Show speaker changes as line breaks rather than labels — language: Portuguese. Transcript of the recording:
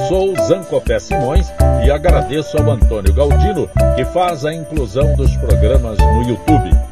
sou Zancopé Simões e agradeço ao Antônio Galdino, que faz a inclusão dos programas no YouTube.